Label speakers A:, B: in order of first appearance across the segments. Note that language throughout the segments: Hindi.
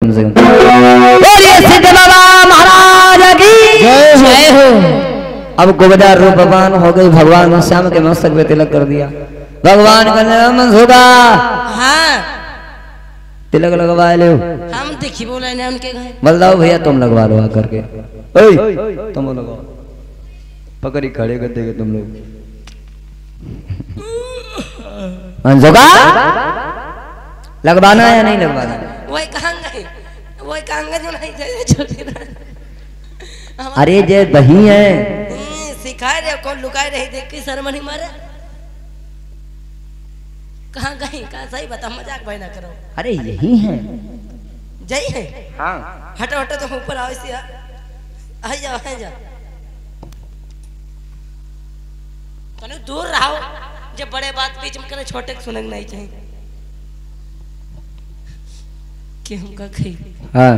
A: सिद्ध बाबा महाराज की जय हो। अब गोबदार रूप भगवान हो गई, भगवान श्याम के मस्तक पे तिलक कर दिया। भगवान का नाम होगा।
B: हाँ
A: तिलक लगवा लो।
B: हम देखी बोला ने उनके घर
A: बलदाओ भैया तुम लगवा लो आकर के। ओए तुम लगाओ, पकड़ी खड़े कर देंगे तुम लोग। मंजोगा लगवाना है या नहीं लगवाना?
B: वही कहांगे जो नहीं चलती ना।
A: अरे जे दही है
B: सिखाए रहे कौन लुकाए रही देख के शर्म नहीं मारे। कहाँ गई कहाँ सही बता, मजाक भाई ना करो।
A: अरे यही है
B: जय है।
A: हाँ
B: हटो हटो तो ऊपर आओ इसे। आ जाओ तो दूर रहो, जब बड़े बात बीच में करे छोटे को सुनना नहीं चाहिए। कि हम का खाई
A: हाँ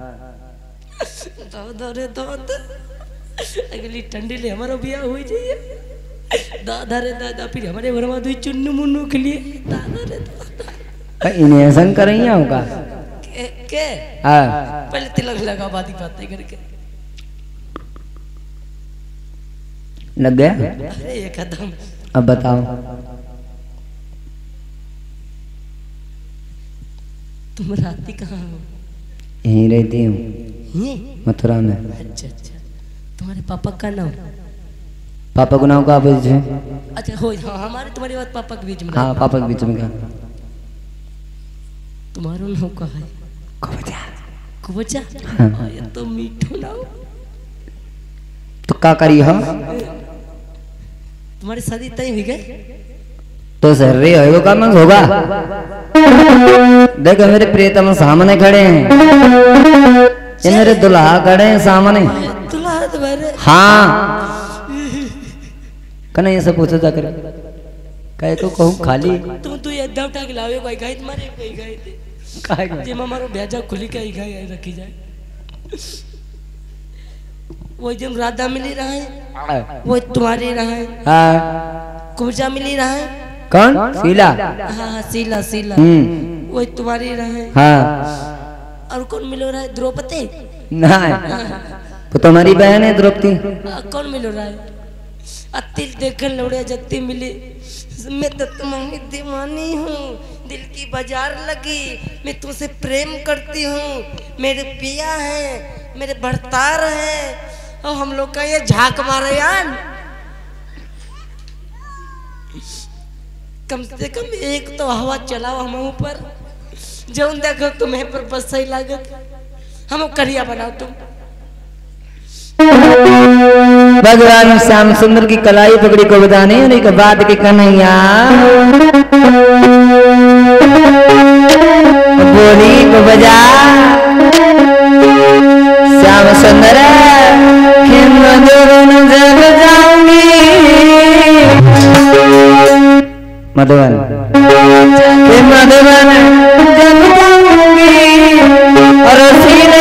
B: दो रे दो अगली ठंडी ले हमारा बियाह हुई चाहिए। दादा रे दादा फिर हमारे घर में दो चुन्नू मुन्नू के लिए दादा रे दादा
A: इन्हें ऐसा करेंगे होगा
B: के
A: हाँ
B: पहले तिलक लगा बाती बातें करके
A: लग गया।
B: अरे ये कदम
A: अब बताओ
B: तुम राती कहाँ हो?
A: यहीं रहती हूँ मथुरा में।
B: अच्छा तुम्हारे पापा का नाम?
A: पापा को नाम का बीच है।
B: अच्छा हो हाँ हमारे तुम्हारी बात पापा के बीच में।
A: हाँ पापा के बीच में क्या?
B: तुम्हारा नाम का है कुबचा।
A: हाँ।
B: ये तो मीठो नाम।
A: तो क्या करी हो?
B: तुम्हारी शादी तय हुई गई
A: तो सर रे होगा का मन होगा। देखो मेरे प्रियतम सामने खड़े हैं, ये मेरे दुल्हा खड़े हैं सामने।
B: दुल्हा तुम्हारे?
A: हाँ कने ये सब पूछो जाकर कहे को कहूँ खाली
B: तुम तो ये दम टाक लावे कोई गाय तुम्हारे कोई गाय थे
A: काहे
B: जे मारो भेजा खुली के गाय रखी जाए। वो जब राधा मिली रहा है वो तुम्हारी रहा है।
A: हाँ
B: कुबजा मिली रहा है।
A: कौन? शीला।
B: हाँ शीला शीला वो तुम्हारी रहा है।
A: हाँ
B: और कौन मिलो रहा है? द्रौपदी
A: ना तो तुम्हारी बहन है द्रौपदी।
B: कौन मिलो रहा है? अतिल देखकर लौड़िया जत्ती मिली। मैं तो तुम्हारी दीवानी हूँ, दिल की बाजार लगी, मैं तुमसे प्रेम करती हूँ, मेरे पिया है, मेरे भरतार है, और हम लोग का ये झाक मारे यार। कम से कम एक तो हवा चलाओ हम ऊपर, जो देखो तुम्हें पर बस सही लागत हम करिया बनाओ तुम।
A: भगवान श्याम सुंदर की कलाई पकड़ी को बजाने उन्हीं के बाद के कन्हैया बोली को बजा श्याम सुंदर जब जाऊंगी मधुबन मधुबन जब जाऊंगी और सीने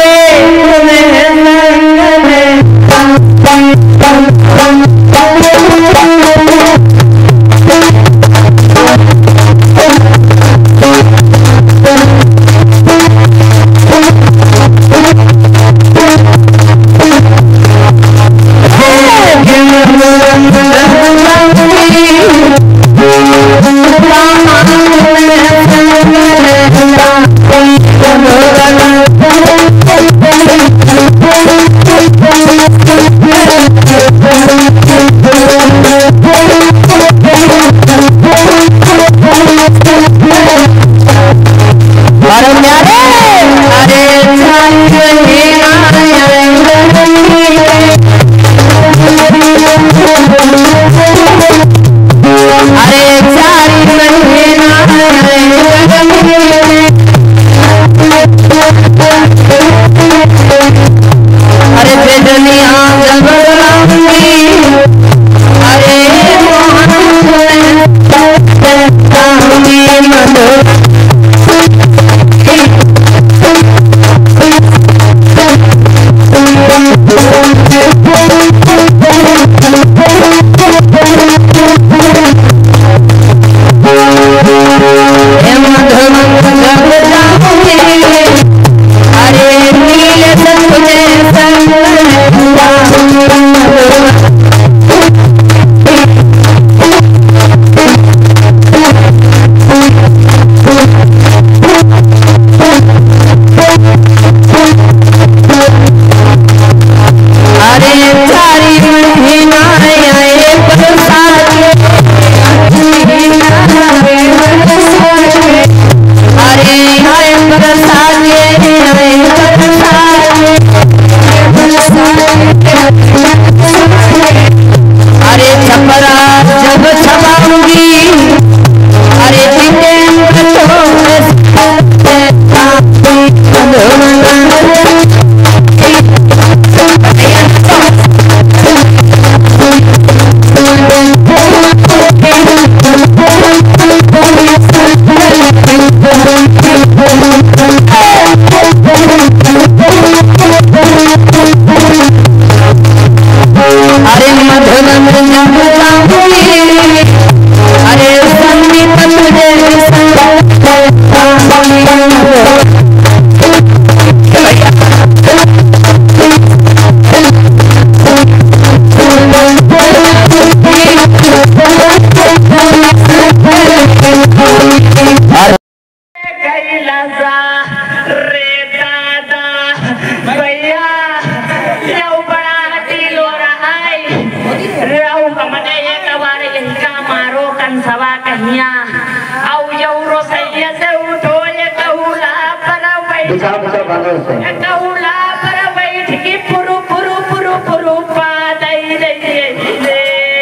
C: मिया आउ जौरो सैया से उठो ये कहूला पर बैठ
A: बिछाओ बांधो से
C: कहूला पर बैठ के पुरु पुरु पुरु पुरु पा दई रही रे।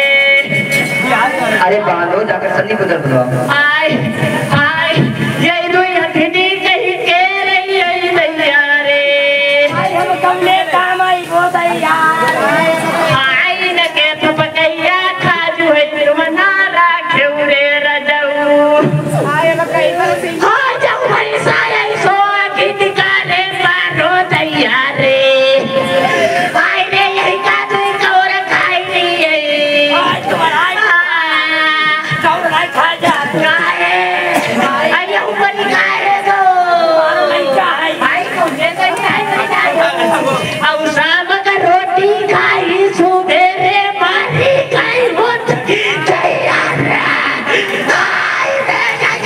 A: अरे बांधो जाकर सन्नी गुजर बुलवाओ।
C: आय आय ये रोई हथनी कहीं के रही दैया रे।
B: आई हम कमले काम आई वो दैया
C: आय न के तो पकैया खाजू है तिरुमना राखे रे रजऊ।
B: आई हम कई बरसी
C: हाँ जब भाई साया सो की निकाले मारो दैया रे। आय रे यही काजू कौर खाई नहीं है।
B: आज तुम्हारा कौन नहीं खा जा
C: गाए आय ऊपर गाए गो भाई को ले गई और शाम का रोटी खाई सुबेरे मारी खाई होत तैयार आई रे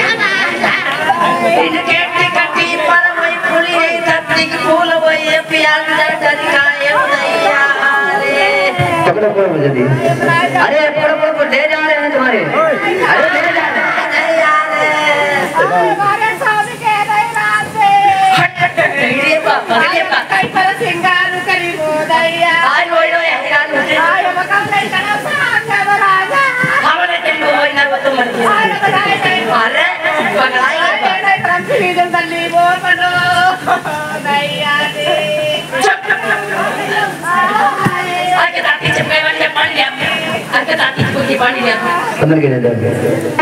C: इनके टिकटी पर वही फूली है धरती की फूल वही प्याज डरिकाए दैया रे।
A: पकड़ो पकड़ो जल्दी। अरे पकड़ो ले जा रहे हैं तुम्हारे। अरे ले जा रहे हैं
C: दैया रे।
B: हमारे सामने कह रहे रात से
C: ये बाबा
B: कई पर सिंगार करी वो दैया
C: आज वही रो हैरान हो
B: आई हम कमले तना साथ में राजा
C: हमने तेरे वही ना तो मर गया।
B: आई बताए नहीं
C: अरे पगलाई
B: नहीं ट्रम्पी जल दल्ली बोल बनो दैया रे
C: आके दाती चपे वाले पानी ले आके दाती को की पानी ले
A: अंदर गिर जाओगे।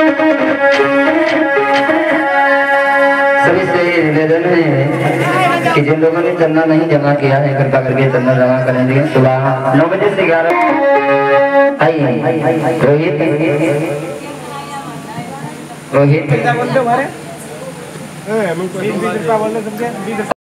A: सभी से ये निवेदन है कि जिन लोगों ने चंदा नहीं जमा किया है कृपा करके चंदा जमा करेंगे। सुबह 9 बजे से 11 आइए। रोहित